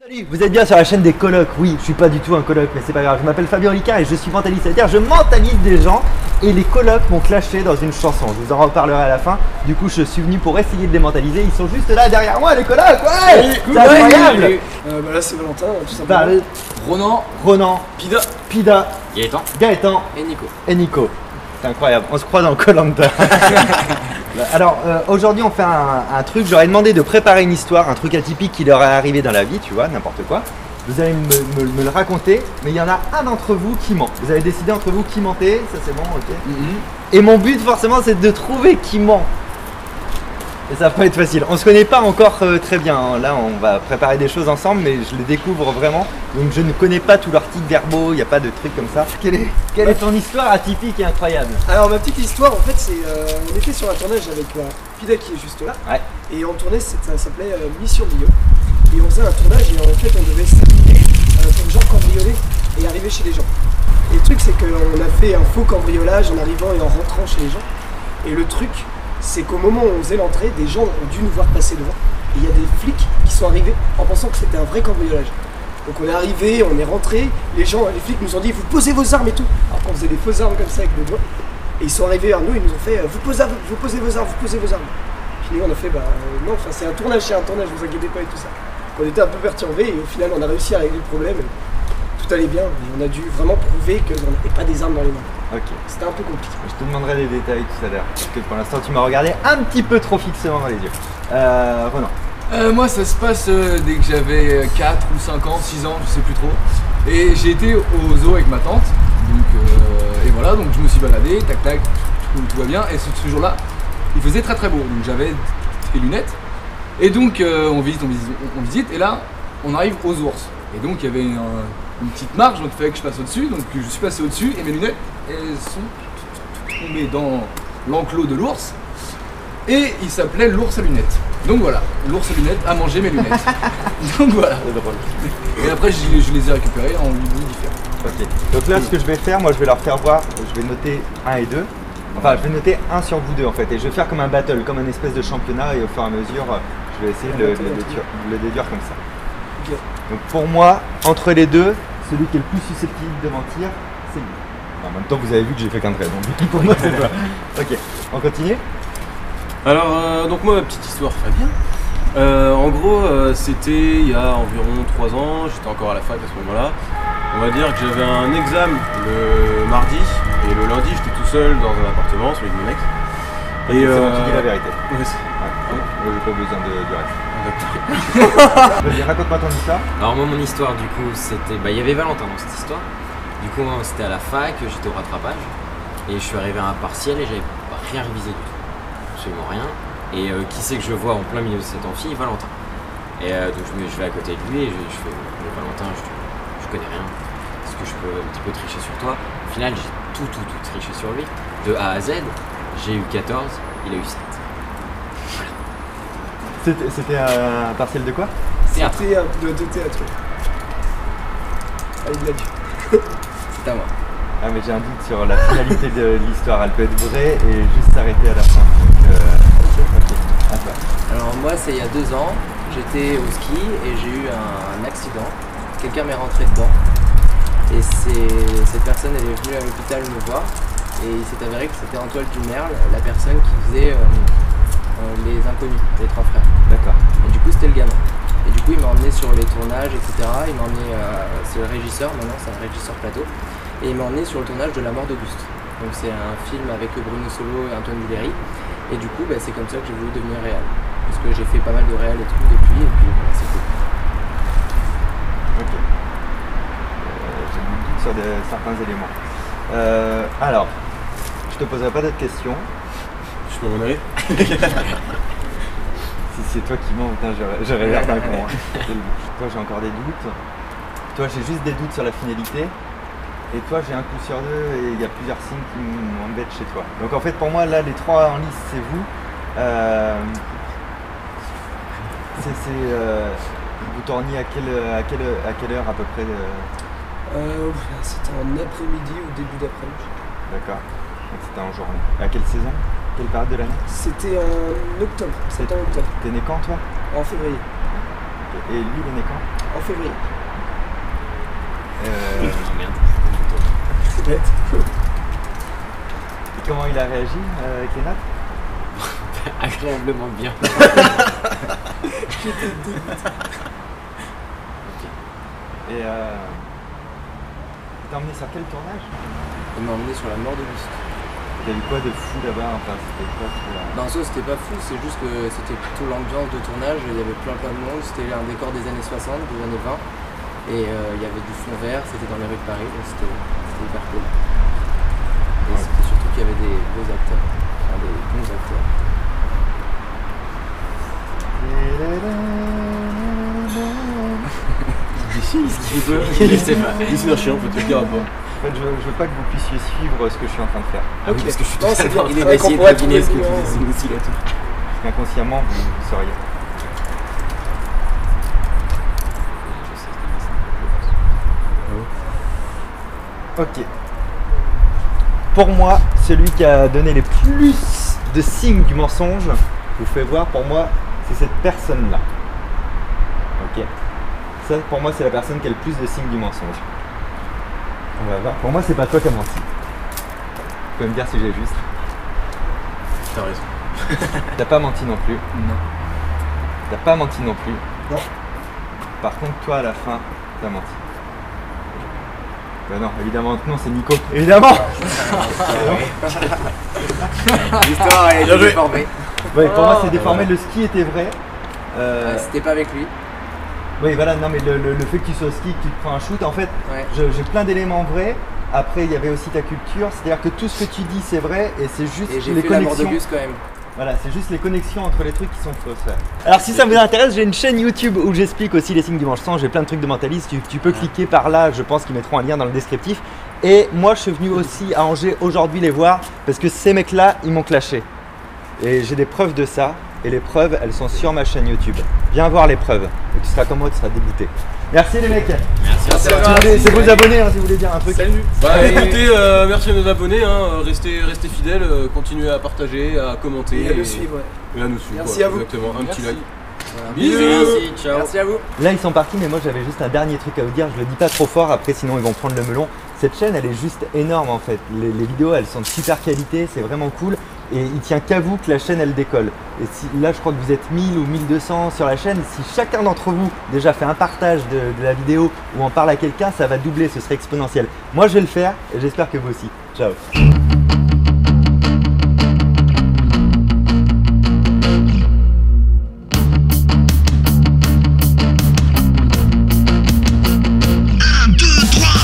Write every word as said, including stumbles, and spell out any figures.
Salut, vous êtes bien sur la chaîne des colocs. Oui, je suis pas du tout un coloc, mais c'est pas grave. Je m'appelle Fabien Olicard et je suis mentaliste. C'est-à-dire, je mentalise des gens et les colocs m'ont clashé dans une chanson. Je vous en reparlerai à la fin. Du coup, je suis venu pour essayer de les mentaliser. Ils sont juste là derrière moi, les colocs. Ouais, oui, c'est incroyable. Oui, oui. Euh, bah là, c'est Valentin, tout simplement. Bah, Ronan, Ronan, Pida, Pida, Gaëtan Gaëtan et Nico. et Nico. C'est incroyable, on se croit dans Koh-Lanta. Alors euh, aujourd'hui on fait un, un truc, j'aurais demandé de préparer une histoire, un truc atypique qui leur est arrivé dans la vie, tu vois, n'importe quoi. Vous allez me, me- me le raconter, mais il y en a un d'entre vous qui ment. Vous avez décidé entre vous qui mentez, ça c'est bon, ok. mm-hmm. Et mon but forcément c'est de trouver qui ment. Et ça va pas être facile. On se connaît pas encore euh, très bien, hein. Là on va préparer des choses ensemble, mais je les découvre vraiment. Donc je ne connais pas tous leurs tics verbaux, il n'y a pas de trucs comme ça. Quelle est, quelle est ton histoire atypique et incroyable? Alors ma petite histoire, en fait, c'est euh, on était sur un tournage avec euh, Pida qui est juste là, Ouais. et on tournait, c'est- ça s'appelait euh, Mission Bio, et on faisait un tournage et en fait on devait s'habiller euh, pour genre cambrioler et arriver chez les gens. Et le truc c'est qu'on a fait un faux cambriolage en arrivant et en rentrant chez les gens, et le truc c'est qu'au moment où on faisait l'entrée, des gens ont dû nous voir passer devant, et il y a des flics qui sont arrivés en pensant que c'était un vrai cambriolage. Donc on est arrivé, on est rentré, les gens, les flics nous ont dit vous posez vos armes et tout. Alors qu'on faisait des fausses armes comme ça avec le doigt. Et ils sont arrivés vers nous, ils nous ont fait vous posez, vous posez vos armes, vous posez vos armes. Puis nous on a fait bah euh, non, enfin c'est un tournage, c'est un tournage, vous inquiétez pas et tout ça. Donc, on était un peu perturbés et au final on a réussi à régler le problème. Et tout allait bien, mais on a dû vraiment prouver qu'on n'avait pas des armes dans les mains. Ok. C'était un peu compliqué. Je te demanderai des détails tout à l'heure, parce que pour l'instant tu m'as regardé un petit peu trop fixement dans les yeux. Euh, Ronan. Euh, moi ça se passe euh, dès que j'avais quatre ou cinq ans, six ans, je sais plus trop. Et j'ai été au zoo avec ma tante. Donc, euh, et voilà, donc je me suis baladé, tac tac, tout, tout va bien. Et ce, ce jour-là, il faisait très très beau. Donc j'avais des lunettes. Et donc euh, on visite, on visite, on, on visite. Et là, on arrive aux ours. Et donc il y avait une, une petite marge, donc il fallait que je passe au-dessus. Donc je suis passé au-dessus et mes lunettes, elles sont tombées dans l'enclos de l'ours. Et il s'appelait l'ours à lunettes. Donc voilà, l'ours à lunettes a mangé mes lunettes. Donc voilà. C'est drôle. Et après, je, je les ai récupérées en huit bouts différents. Ok. Donc là, ce que je vais faire, moi je vais leur faire voir, je vais noter un et deux. Enfin, je vais noter un sur vous deux en fait. Et je vais faire comme un battle, comme un espèce de championnat. Et au fur et à mesure, je vais essayer de le, de le déduire, de le déduire comme ça. Ok. Donc pour moi, entre les deux, celui qui est le plus susceptible de mentir, c'est lui. En même temps, vous avez vu que j'ai fait qu'un trait. Donc pour moi, c'est toi. Ok. On continue. Alors, euh, donc moi, ma petite histoire, Fabien. Euh, en gros, euh, c'était il y a environ trois ans, j'étais encore à la fac à ce moment-là. On va dire que j'avais un examen le mardi, et le lundi, j'étais tout seul dans un appartement, celui de mon ex. Et c'est moi qui dis la vérité. Ouais, c'est- Ouais. Moi, j'ai pas besoin de, du reste. d'accord. Vas-y, raconte-moi ton histoire. Alors moi mon histoire du coup c'était... Bah il y avait Valentin dans cette histoire. Du coup moi, c'était à la fac, j'étais au rattrapage. Et je suis arrivé à un partiel et j'avais rien révisé du tout. Absolument rien. Et euh, qui c'est que je vois en plein milieu de cet amphi? Valentin. Et euh, donc je, me, je vais à côté de lui et je, je fais mais Valentin, je, je connais rien. Est-ce que je peux un petit peu tricher sur toi? Au final j'ai tout tout tout triché sur lui. De A à Z, j'ai eu quatorze, il a eu sept. C'était c'était un partiel de quoi? Théâtre. C'était un peu de théâtre. Allez, il l'a dit. C'est à moi. Ah mais j'ai un doute sur la finalité de l'histoire, elle peut être vraie et juste s'arrêter à la fin. Donc, euh, ok, à toi. Alors moi c'est il y a deux ans, j'étais au ski et j'ai eu un, un accident, quelqu'un m'est rentré dedans et c'est- cette personne elle est venue à l'hôpital me voir et il s'est avéré que c'était Antoine Dumerle, la personne qui faisait euh, euh, les inconnus, les trois frères. D'accord. Et du coup c'était le gamin. Et du coup il m'a emmené sur les tournages, et cetera. Il m'a emmené, euh, c'est le régisseur maintenant, c'est un régisseur plateau. Et il m'a emmené sur le tournage de La Mort d'Auguste. Donc c'est un film avec Bruno Solo et Antoine Duléry. Et du coup bah, c'est comme ça que j'ai voulu devenir réal. Parce que j'ai fait pas mal de réal et tout depuis, et puis voilà, c'est cool. Ok. Euh, j'ai un doute sur des- certains éléments. Euh, alors, je te poserai pas d'autres questions. Je peux m'en aller? Si c'est toi qui mens, putain, j'aurais- j'aurais l'air d'un con. Hein. Toi, j'ai encore des doutes. Toi, j'ai juste des doutes sur la finalité. Et toi, j'ai un coup sur deux et il y a plusieurs signes qui m'embêtent chez toi. Donc en fait, pour moi, là, les trois en lice, c'est vous. Euh, c'est, c'est, euh, vous tourniez à quelle, à, quelle, à quelle heure à peu près euh, Euh, c'était en après-midi ou début d'après-midi. D'accord. Donc c'était en journée. À quelle saison? Quelle période de l'année? C'était en octobre, c'était en octobre, T'es né quand toi? en février. Ok. Et lui, il est né quand? en février. Euh, Ah, merde. C'est bête. et comment il a réagi euh, avec les notes? Agréablement bien. Et euh, t'as emmené sur quel tournage? Il m'a emmené sur la mort d'Auguste. T'as vu quoi de fou là-bas? Enfin, c'était quoi ce là Dans ça, c'était pas fou, c'est juste que c'était plutôt l'ambiance de tournage. Il y avait plein plein de monde. C'était un décor des années soixante, des années vingt. Et euh, il y avait du fond vert, c'était dans les rues de Paris, donc c'était c'était hyper cool. Et Ouais. c'était surtout qu'il y avait des beaux acteurs, enfin des bons acteurs. Laissez pas. C'est un chien, en fait, tu regardes pas. En fait, je, je veux pas que vous puissiez suivre ce que je suis en train de faire. Ah oui, parce que je suis Non, c'est bien. totalement en Il train est d'essayer qu'on pourrait de deviner ce que tu trouver faisais aussi là tout. Parce qu'inconsciemment, vous, vous sauriez. Ok. Pour moi, celui qui a donné les plus de signes du mensonge, je vous fais voir, pour moi, c'est cette personne-là. Ok. Ça, pour moi, c'est la personne qui a le plus de signes du mensonge. On va voir. Pour moi, c'est pas toi qui as menti. Vous pouvez me dire si j'ai juste. T'as raison. T'as pas menti non plus. Non. T'as pas menti non plus. Non. Par contre, toi, à la fin, t'as menti. Bah non, évidemment que non, c'est Nico. Évidemment. L'histoire elle Bien est joué. déformée. Ouais, pour moi, c'est Oh, déformé. voilà. Le ski était vrai. Euh, Euh, C'était pas avec lui. oui, voilà. Non, mais le, le- le fait que tu sois au ski, que tu te prends un shoot, en fait, Ouais. je- j'ai plein d'éléments vrais. Après, il y avait aussi ta culture. C'est-à-dire que tout ce que tu dis, c'est vrai, et c'est juste Et j'ai les fait la mort connexions. d'Auguste quand même. Voilà, c'est juste les connexions entre les trucs qui sont fausses. ouais. Alors si ça vous intéresse, j'ai une chaîne YouTube où j'explique aussi les signes du mensonge, j'ai plein de trucs de mentaliste, tu, tu peux cliquer par là, je pense qu'ils mettront un lien dans le descriptif. Et moi je suis venu aussi à Angers aujourd'hui les voir parce que ces mecs-là, ils m'ont clashé. Et j'ai des preuves de ça, et les preuves, elles sont sur ma chaîne YouTube. Viens voir les preuves, et tu seras comme moi, tu seras dégoûté. Merci les mecs. Merci. C'est c'est vos abonnés hein, si vous voulez dire un truc. Salut. Bah écoutez, euh, merci à nos abonnés, hein, restez, restez fidèles, euh, continuez à partager, à commenter Et à nous suivre, ouais. et à nous suivre. Merci voilà, à vous. Exactement, un petit Merci. like. Voilà. Bisous. Merci, ciao. Merci à vous. Là ils sont partis mais moi j'avais juste un dernier truc à vous dire, je le dis pas trop fort après sinon ils vont prendre le melon. Cette chaîne elle est juste énorme en fait, les, les vidéos elles sont de super qualité, c'est vraiment cool et il tient qu'à vous que la chaîne elle décolle. Et si, là je crois que vous êtes mille ou mille deux cents sur la chaîne, si chacun d'entre vous déjà fait un partage de, de la vidéo ou en parle à quelqu'un, ça va doubler, ce serait exponentiel. Moi je vais le faire et j'espère que vous aussi. Ciao.